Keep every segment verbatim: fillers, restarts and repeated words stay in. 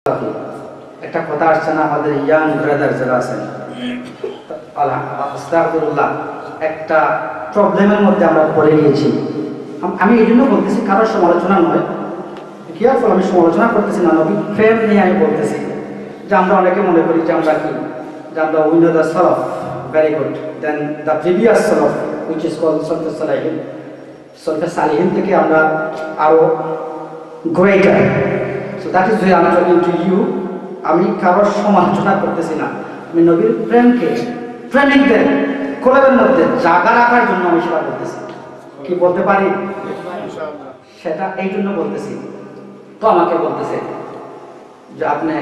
একটা কথা আসছে না, আমাদের ইয়াং ব্রাদার যারা আছেন, আস্তাগফিরুল্লাহ, একটা প্রবলেমের মধ্যে আমরা পড়ে গিয়েছি। আমি এই জন্য বলতেছি, কারোর সমালোচনা নয়, কেয়ারফুল, আমি সমালোচনা করতেছি না, নবী প্রেম নিয়ে আমি বলতেছি যে আমরা অনেকে মনে করি যে আমরা কি, যে আমরা উই নো দ্য সালাফ very good, then the previous সালাফ হুইচ ইজ কল্ড সলফে সালিহিন, সলফে সালিহিন থেকে আমরা আরো গ্রেটার। So that is why I am talking to you. আমি কারোর সমালোচনা করতেছি না, আমি নবীর প্রেমকে, প্রেমিকদের কোলাবের মধ্যে জায়গা রাখার জন্য আমি সেটা বলতেছি। কি বলতে পারি সেটা এই জন্য বলতেছি। তো আমাকে বলতেছে যে আপনি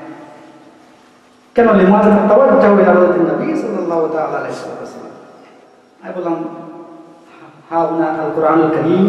কেন লিমাযা তাওয়াজ্জাহু ইলা নবী সাল্লাল্লাহু তাআলা আলাইহি ওয়াসাল্লাম। আমি বললাম হাউনা আল কুরআনুল কারীম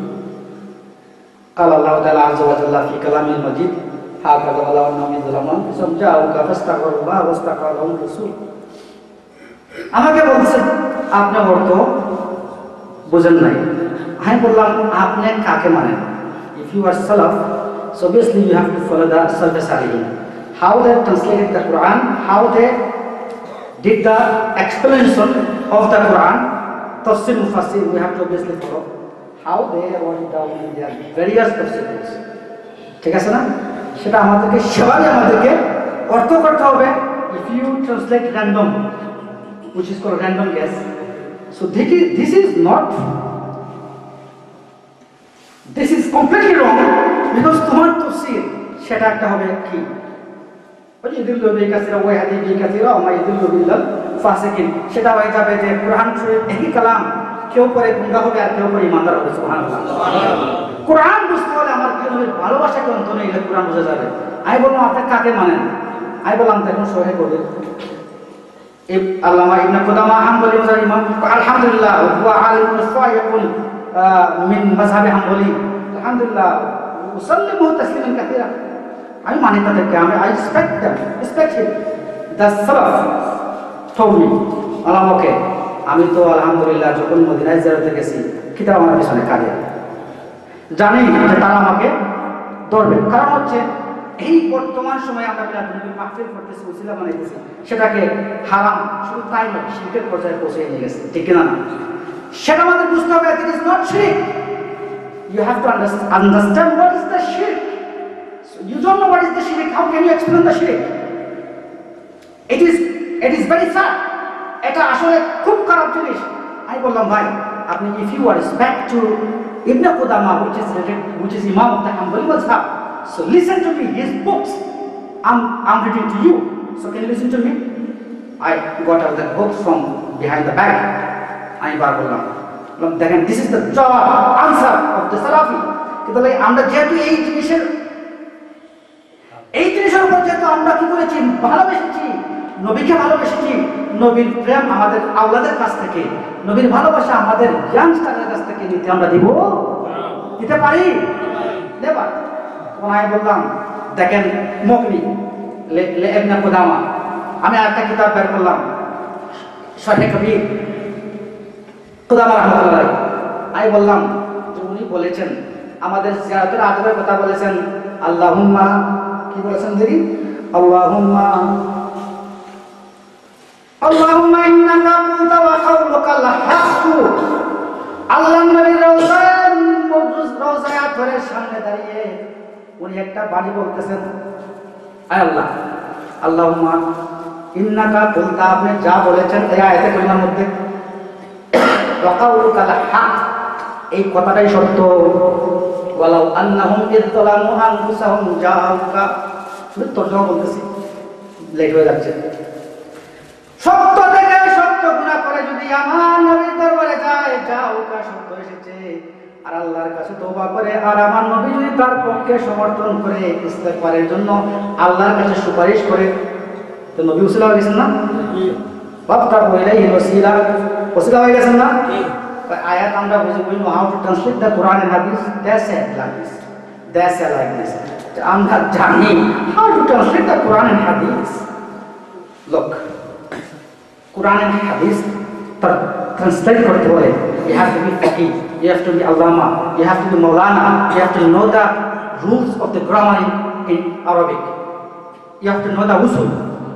قال الله تعالى عز وجل في كلامه المجيد هكذا ولو انهم ظلموا ثم جاءوك فاستغفروا الله واستغفر لهم الرسول। আমাকে বলছে আপনি অর্থ বুঝেন নাই। আমি বললাম আপনি কাকে মানেন? if you are salaf, so obviously you have to follow the salaf salihin, how they translated the Quran, how they did the explanation of the Quran, tafsir mufassir, we have to obviously follow how they wrote it down in their various tafsirs। ঠিক আছে না? সেটা আমাদেরকে সেভাবে আমাদেরকে অর্থ করতে হবে। if you translate random, which is called random guess, so this is, this is not, this is completely wrong, because তোমার তফসির সেটা একটা হবে কি, ইদুল্লু বিকাসিরা ওয়া হাদি বিকাসিরা ওয়া ইদুল্লু বিল্লাহ ফাসিকিন, সেটা হয়ে যাবে যে কুরআন শরীফ একই কালাম, কেউ পরে গুনাহ হবে আর কেউ পরে ইমানদার হবে। সুবহানাল্লাহ। কুরআন বুঝতে হলে আমার নবীর ভালোবাসাকে অন্তরে এলে কুরআন বোঝা যাবে। আমি বললাম আপনি কাকে মানেন? আমি বললাম দেখুন সহিহ করে আল্লামা ইবনে কুদামা হাম্বলি মাযহাব ইমাম, আলহামদুলিল্লাহ হুয়া আলিমুন সাইয়ুন মিন মাযহাবি হাম্বলি, আলহামদুলিল্লাহ উসাল্লিমু তাসলিমান কাসীরা। আমি মানি তাদেরকে, আমি I respect them, respect him, the সালাফ told me, আল্লাহ ওকে, আমি তো আলহামদুলিল্লাহ যখন মদিনায় জিয়ারতে গেছি কিতাব আমার পিছনে কাঁদে, জানি যে তারা আমাকে ধরবে। কারণ হচ্ছে এই বর্তমান সময়ে আমরা বিরাট নবীর মাহফিল করতেছি, উসিলা বানাইতেছি, সেটাকে হারাম শুধু তাই নয়, শিরকের পর্যায়ে পৌঁছে নিয়ে গেছে। ঠিক না? সেটা আমাদের বুঝতে হবে, ইট ইজ নট শিরক। You have to understand what is the shirk. So you don't know what is the shirk. How can you explain the shirk? It is, it is very sad. এটা আসলে খুব খারাপ জিনিস। আমি বললাম ভাই আপনি, if you are respect to Ibn Qudama, which is related, which is Imam of the Hanbali mazhab, so listen to me, his books I'm I'm reading to you, so can you listen to me? I got out the books from behind the bag. আমি বার করলাম, দেখেন this is the jawab, answer of the Salafi। কিন্তু আমরা যেহেতু এই জিনিসের এই জিনিসের উপর যেহেতু আমরা কি করেছি, ভালোবেসেছি, নবীকে ভালোবেসেছি, নবীর প্রেম আমাদের আওলাদের কাছ থেকে, নবীর ভালোবাসা আমাদের ইয়াংস্টারের কাছ থেকে নিতে আমরা দিব, দিতে পারি? দেবা। আমি বললাম দেখেন মুগনি ইবনে কুদামা, আমি একটা কিতাব বের করলাম শরহে কবির কুদামা রাহমাতুল্লাহ। আমি বললাম যে উনি বলেছেন আমাদের জিয়ারতের আদবের কথা বলেছেন, আল্লাহুম্মা কি বলেছেন দেখি, আল্লাহুম্মা আল্লাহুম্মা ইন্নাকা কুনতা ওয়া কাউলুকাল হাক্কু। আল্লাহর নবীর রওজায় মুকদ্দাস রওজায় আতরের সামনে দাঁড়িয়ে উনি একটা বাণী বলতেছেন, আয় আল্লাহ, আল্লাহুম্মা ইন্নাকা কুনতা, আপনি যা বলেছেন এই আয়াতে কারিমার মধ্যে, ওয়া কাউলুকাল হক, এই কথাটাই সত্য, ওয়ালাউ আন্নাহুম ইযলামু আনফুসাহুম জাআউকা। তর্জমা বলতেছি, লেট হয়ে যাচ্ছে। সত্য থেকে সত্য গুনাহ করে যদি আমার নবীর দরবারে যায়, যাও কা সত্য এসেছে, আর আল্লাহর কাছে তওবা করে, আর আমার নবী যদি তার পক্ষে সমর্থন করে ইস্তেগফারের জন্য আল্লাহর কাছে সুপারিশ করে, তো নবী উসিলা হয়ে গেছেন না? বাপটা বইলাই ওসিলা, ওসিলা হয়ে গেছেন না? আয়াত আমরা বুঝি, we know how to translate the Quran and Hadith, they said like this, they said like this, আমরা জানি how to translate the Quran and Hadith। Look, Quran and Hadith translate করতে হলে you have to be faqih, you have to be allama, you have to be maulana, you have to know the rules of the grammar in, in Arabic, you have to know the usul.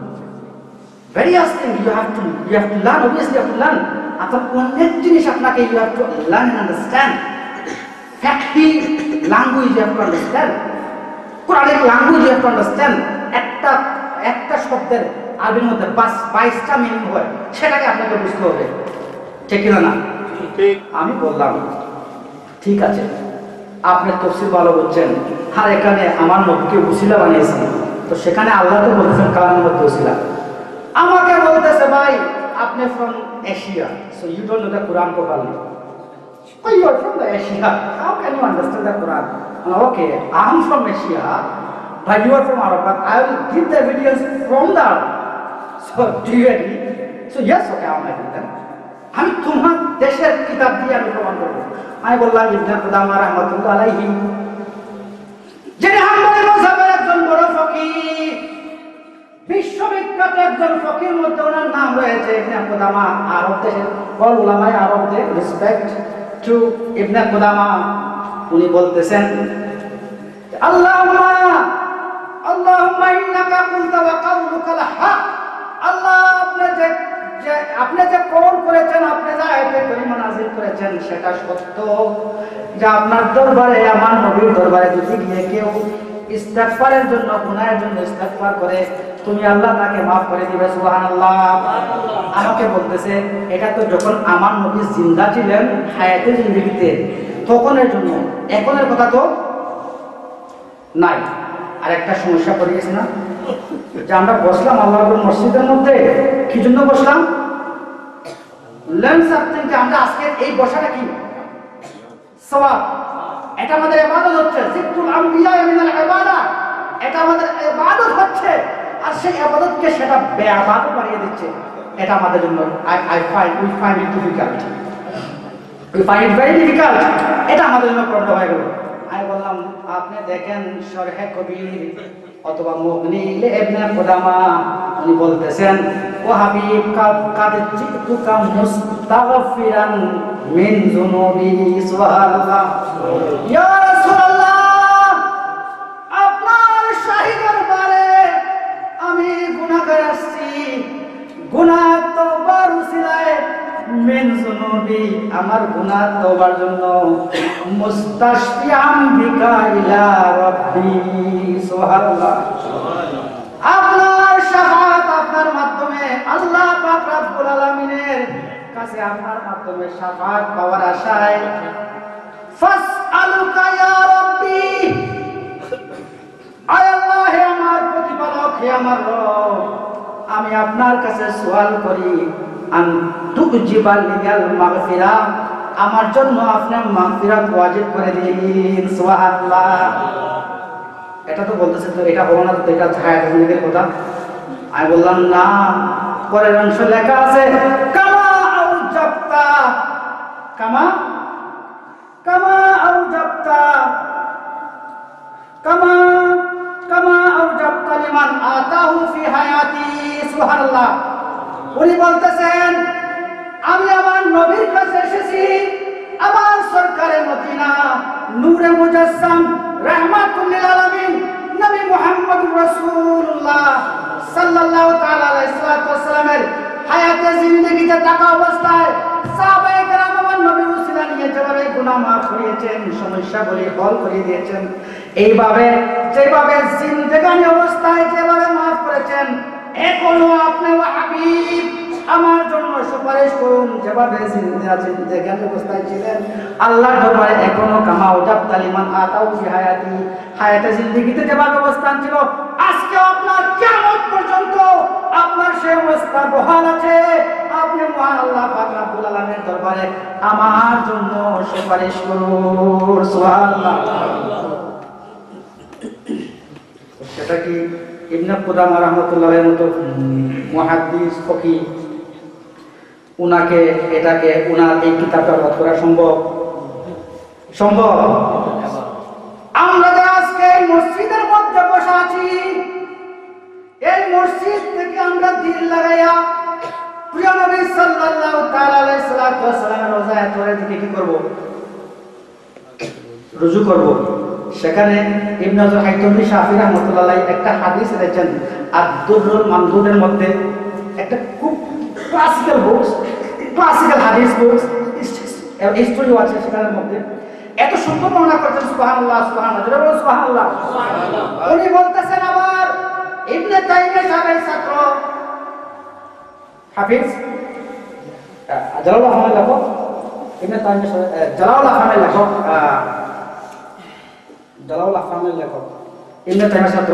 Various things you have to you have to learn. Obviously, you have to learn. अतः अनेक जिनिस आपनाके you have to learn and understand. Facty language you have to understand. Quranic language you have to understand. একটা একটা শব্দের আরবির মধ্যে বাইশটা meaning হয়, সেটাকে আপনাকে বুঝতে হবে, ঠিক কিনা না? ঠিক। আমি বললাম ঠিক আছে, আপনি তাফসীর ভালো বুঝছেন, আর এখানে আমার নবীকে উসিলা বানিয়েছেন, তো সেখানে আল্লাহ তো বলতেছেন কালামের মধ্যে উসিলা। আমাকে বলতেছে ভাই আপনি from Asia, so you don't know the কোরআন properly. Oh, you are from the Asia. How can you understand the Quran? Uh, okay, I am from Asia, but you are from Arab. But I will give the evidence from the Arab. So do you agree? So yes, okay, I am agree then. আমি তোমার দেশের কিতাব দিয়ে আমি প্রমাণ করবো। আমি বললাম ইবনে কুদামা রাহমাতুল্লাহ আলাইহি, যিনি হাম্বলী মাযহাবের একজন বড় ফকিহ, বিশ্ববিখ্যাত একজন ফকির মধ্যে ওনার নাম রয়েছে ইবনে কুদামা। আরব দেশের বড় উলামায়ে আরব they respect to Ibn Qudama. উনি বলতেছেন আল্লাহুম্মা আল্লাহুম্মা ইন্নাকা কুলতা ওয়া কাউলুকাল হক। আল্লাহ আপনি যে যে আপনি যে কওল করেছেন, আপনি যে আয়াতে কারিমা নাযিল করেছেন সেটা সত্য, যে আপনার দরবারে আমার নবীর দরবারে যদি গিয়ে কেউ ইস্তিগফারের জন্য গুনাহের জন্য ইস্তিগফার করে তুমি আল্লাহ তাকে maaf করে দিবে। সুবহানাল্লাহ। আমাকে বলতেছে এটা তো যখন আমার নবী জিন্দা ছিলেন হায়াতে জিন্দেগিতে তখনের জন্য, এখনের কথা তো নাই। আর একটা সমস্যা পড়ে গেছে না, যে আমরা বসলাম আল্লাহর মসজিদের মধ্যে, কি জন্য বসলাম? লার্ন সামথিং, যে আমরা আজকে এই বসাটা কি সওয়াব, এটা আমাদের ইবাদত হচ্ছে। যিকরুল আম্বিয়া মিনাল ইবাদা, এটা আমাদের ইবাদত হচ্ছে, আর সেই ইবাদতকে সেটা বেইবাদত বানিয়ে দিচ্ছে। এটা আমাদের জন্য I I find we find it difficult, we find it very difficult. এটা আমাদের জন্য প্রবলেম হয়ে গেল। আমি বললাম আপনি দেখেন শরহে কবির অথবা মুগনি ইবনে কুদামা, উনি বলতেছেন ও হাবিব কাদ জিতুকা মুস্তাগফিরান মিন যুনুবি। সুবহানাল্লাহ। ইয়া রাসূলুল্লাহ, আপনার শাহী দরবারে আমি গুনাহগার আসছি, গুনাহ তওবার উসিলায় মিন যুনুবি, আমার গুনাহ তওবার জন্য, মুস্তাশফিআন বিকা ইলা রাব্বি। সুবহানাল্লাহ। আপনার শাফাত, আপনার মাধ্যমে আল্লাহ পাক রব্বুল আলামিনের কাছে আপনার মাধ্যমে শাফাত পাওয়ার আশায় ফাসআলুকা ইয়া রাব্বি, আয় আল্লাহ হে আমার প্রতিপালক, হে আমার রব, আমি আপনার কাছে সওয়াল করি আন তুজিবাল লিগাল মাগফিরা, আমার জন্য আপনি মাগফিরাত ওয়াজিব করে দিন। সুবহানাল্লাহ। এটা তো বলতেছে তো এটা হলো না, তো এটা হায়াত জিন্দেগির কথা। আমি বললাম না, পরের অংশ লেখা আছে কামা আউজাবতা, কামা কামা আউজাবতা কামা কামা আউজাবতা লিমান আতাহু ফি হায়াতি। সুবহানাল্লাহ। উনি বলতেছেন আমি আমার নবীর কাছে এসেছি, আমার সরকারে মদিনা নূরে মুজাসসাম রাহমাতুল লিল আলামিন নবী মুহাম্মদুর রাসূলুল্লাহ সাল্লাল্লাহু তাআলা আলাইহি ওয়াসাল্লামের হায়াতে জিন্দেগিতে থাকা অবস্থায় সাহাবায়ে কেরাম আমার নবীর উসিলা নিয়ে যেভাবে গুনাহ মাফ করিয়েছেন, সমস্যাগুলি হল করে দিয়েছেন, এইভাবে যেভাবে জিন্দেগানি অবস্থায় যেভাবে মাফ করেছেন, এখনো আপনি ও হাবিব আমার জন্য সুপারিশ করুন, যেভাবে জিন্দেগানি অবস্থায় ছিলেন আল্লাহর দরবারে এখনো কামা ওয়াজাবতা লিমান আতাউ ফি হায়াতি, হায়াতে জিন্দেগিতে যেভাবে অবস্থান ছিল আজকে আপনার কিয়ামত পর্যন্ত আপনার সেই অবস্থা বহাল আছে। আপনি মহান আল্লাহ পাক রব্বুল আলামিনের দরবারে আমার জন্য সুপারিশ করুন। সুবহানাল্লাহ। সেটা কি ইবনে কুদামা রাহমাতুল্লাহের মতো মুহাদ্দিস ফকিহ উনাকে এটাকে উনার এই কিতাবটা রদ করা সম্ভব? সম্ভব। আমরা যারা আজকে এই মসজিদের মধ্যে বসে আছি, এই মসজিদ থেকে আমরা দিল লাগাইয়া প্রিয় নবী সাল্লাল্লাহু তাআলা আলাইহি ওয়াসাল্লামের রোজায় তোরে দিকে কি করব? রুজু করব। সেখানে ইবনে হযরত হাইতমি শাফি রাহমাতুল্লাহ আলাইহি একটা হাদিস এনেছেন আদ-দুররুল মানদুদের মধ্যে, একটা খুব ক্লাসিক্যাল বুকস, ক্লাসিক্যাল হাদিস বুকস, হিস্টরি আছে সেখানের মধ্যে। এত সুন্দর বর্ণনা করছেন, সুবহানাল্লাহ সুবহানাল্লাহ, জোরে বলুন সুবহানাল্লাহ। উনি বলতেছেন আবার ইবনে তাইমিয়া সাহেবের ছাত্র হাফিজ জালালুল আহমেদ লেখক, ইবনে তাইমিয়া জালালুল আহমেদ লেখক, জালালুল আহমেদ লেখক ইবনে তাইমিয়ার ছাত্র,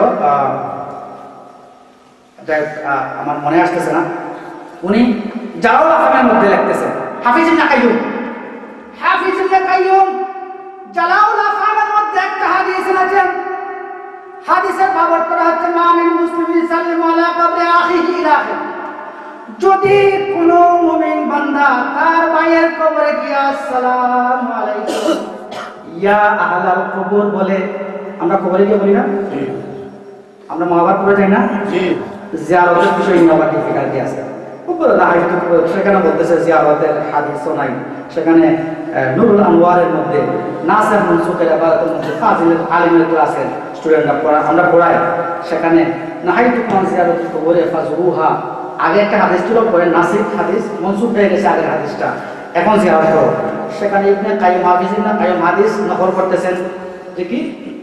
আমার মনে আসতেছে না, উনি জালালুল আহমেদের মধ্যে লিখতেছেন হাফিজ ইবনে কাইয়ুম, হাফিজ ইবনে কাইয়ুম জালালুল আহমেদের মধ্যে একটা হাদিস এনেছেন। হাদিসের ভাবার্থ হচ্ছে মা মিন মুসলিমিন সাল্লাল্লাহু আলা কবরি আখিহি ইলা আখির, যদি কোন মুমিন বান্দা তার ভাইয়ের কবরে গিয়ে আসসালামু আলাইকুম ইয়া আহলাল কবর বলে, আমরা কবরে গিয়ে বলি না, আমরা মহাভারত পড়ে যাই না, জিয়ারতের বিষয়ে নবাব ফিকার দিয়ে আছে উপরে হাদিস, সেখানে বলতেছে জিয়ারতের হাদিসও নাই, সেখানে নুরুল আনওয়ারের মধ্যে নাসির মনসুখের ইবাদতের মধ্যে ফাজিল আলিমের ক্লাসের স্টুডেন্টরা পড়া আমরা পড়াই, সেখানে নাহাইতু মান জিয়ারতুল কবরে ফাজরুহা, আগে একটা হাদিস ছিল, পরে নাসির হাদিস মনসুখ হয়ে গেছে আগের হাদিসটা, এখন জিয়ারত করো। সেখানে ইবনে কাইয়ুম হাফিজ ইবনে কাইয়ুম হাদিস নকল করতেছেন যে কি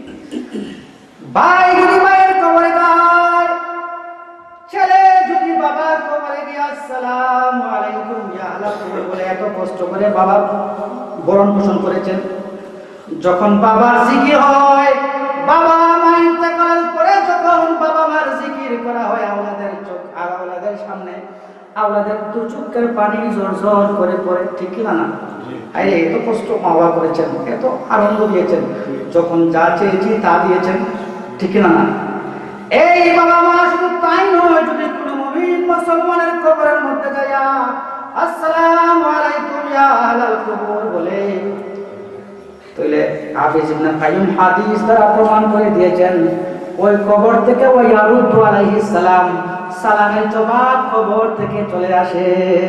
ভাই যদি ভাইয়ের কবরে যায়, ছেলে যদি বাবার কবরে গিয়ে আসসালামু আলাইকুম ইয়া আহলাল কবর বলে এত কষ্ট করে বাবা বরণ পোষণ করেছেন, যখন বাবার জিকির হয়, বাবা মা ইন্তেকাল করে যখন বাবা মার জিকির করা হয়, আওলাদের চোখ আওলাদের সামনে আওলাদের দু চোখের পানি জোর জোর করে পড়ে, ঠিক না না? আরে এত কষ্ট মা বাবা করেছেন, এত আনন্দ দিয়েছেন, যখন যা চেয়েছি তা দিয়েছেন, ঠিক না না? এই বাবা মা শুধু তাই নয়, যদি কোনো মুমিন মুসলমানের কবরের মধ্যে যায় আসসালামু আলাইকুম ইয়া আহলাল কবর বলে, তাহলে হাফিজ ইবনে কাইয়ুম হাদিস দ্বারা প্রমাণ করে দিয়েছেন ওই কবর থেকে ওই ইয়ারুদ্দু আলাইহিস সালাম, সালামের জবাব কবর থেকে চলে আসে।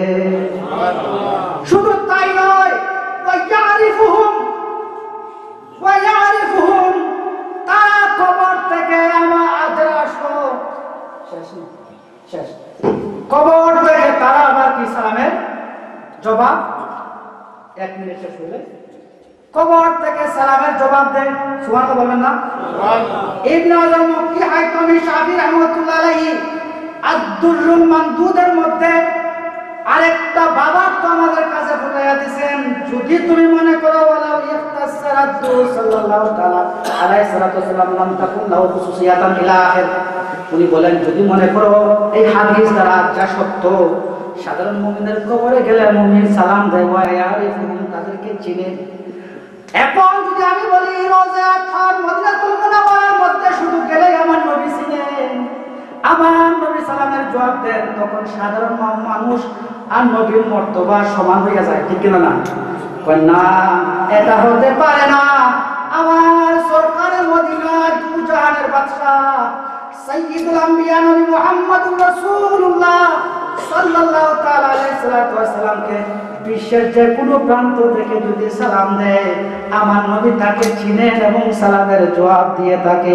শুধু তাই নয়, ওয়া ইয়ারিফুহুম ওয়া ইয়ারিফুহুম, তারা কবর থেকে আমার আদরাশো শেষ শেষ কবর থেকে তারা আবার কি সালামের জবাব, এক মিনিট শেষ হলে কবর থেকে সালামের জবাব দেন, সুবহানাল্লাহ বলবেন না? ইবনে হযরত মক্কি হাইতমি শাফি রাহমাতুল্লাহ আলাইহি আদ-দুররুল মানদুদের মধ্যে আরেকটা বাবা তো আমাদের কাছে ফুটাইয়া দিবেন, যদি তুমি মনে করো ওয়ালাউ ইখতাসারাতু সাল্লাল্লাহু তাআলা আলাইহি সাল্লাতু ওয়াসাল্লাম লাম তাকুন লাহু খুসুসিয়াতান ইলা আখির, উনি বলেন যদি মনে করো এই হাদিস দ্বারা যা সত্য, সাধারণ মুমিনের কবরে গেলে মুমিন সালাম দেয়, ওয়া ইয়ারিফুহুম, তাদেরকে চিনে। এখন যদি আমি বলি রোজা খান মদিনাতুল মুনাওয়ারার মধ্যে শুধু গেলে আমার নবী চিনেন, আমার নবী সালামের জবাব দেন, তখন সাধারণ মানুষ আর নবীর মর্তবা সমান হয়ে যায়, ঠিক না না? না, এটা হতে পারে না। আমার সরকারের মদিনা দু জাহানের বাদশা সাইয়্যিদুল আম্বিয়া নবী মুহাম্মদুর রাসূলুল্লাহ সাল্লাল্লাহু তাআলা আলাইহি সাল্লাতু ওয়াসাল্লামকে বিশ্বের যে কোনো প্রান্ত থেকে যদি সালাম দেয়, আমার নবী তাকে চিনেন এবং সালামের জবাব দিয়ে থাকে।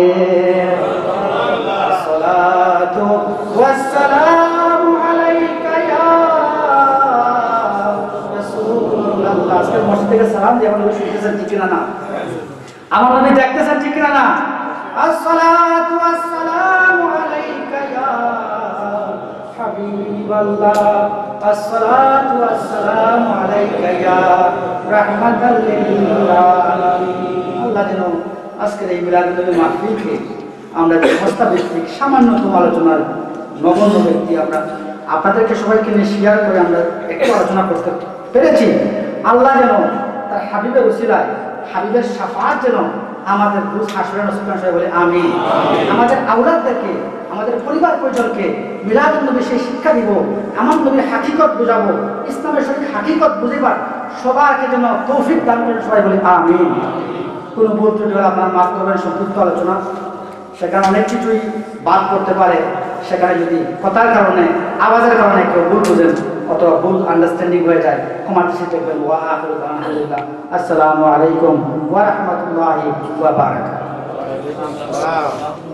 আসসালাতু ওয়াসসালামু আলাইকা ইয়া রাসূলুল্লাহ। আজকে মসজিদ থেকে সালাম দিয়ে আমরা শুনতেছেন, ঠিক না না? আমার নবী দেখতেছেন, ঠিক না না? আসসালাতু ওয়াসসালামু আলাইকা ইয়া হাবিবাল্লাহ, আসসালাতু ওয়াসসালামু আলাইকা ইয়া রাহমাতাল লিল আলামিন। আল্লাহ যেন আজকের এই মিলাদুল মাহফিলকে আমরা যে মস্তাভিত্তিক সামান্যতম আলোচনার নগণ্য ব্যক্তি, আমরা আপনাদেরকে সবাইকে নিয়ে শেয়ার করে আমরা একটু আলোচনা করতে পেরেছি। আল্লাহ যেন তার হাবিবের উসিলায়, হাবিবের শাফাআত যেন আমাদের রূহ হাসরে নসিব করে বলে আমিন। আমাদের আওলাদদেরকে, আমাদের পরিবার পরিজনকে মিলাদুন নবী সেই শিক্ষা দিব, আমার নবীর হাকিকত বুঝাবো, ইসলামের সঠিক হাকিকত বুঝিবার সবাইকে যেন তৌফিক দান করেন, সবাই বলে আমিন। কোনো ভুল ত্রুটি হলে আপনার মাফ করবেন, সংক্ষিপ্ত আলোচনা, সেখানে অনেক কিছুই বাদ করতে পারে, সেখানে যদি কথার কারণে, আওয়াজের কারণে কেউ ভুল বুঝেন অথবা ভুল আন্ডারস্ট্যান্ডিং হয়ে যায়, ক্ষমা দৃষ্টি দেখবেন। ওয়া আখিরু দাওয়ানা আলহামদুলিল্লাহ। আসসালামু আলাইকুম ওয়া রাহমাতুল্লাহি ওয়া বারাকাতুহু। সালাম।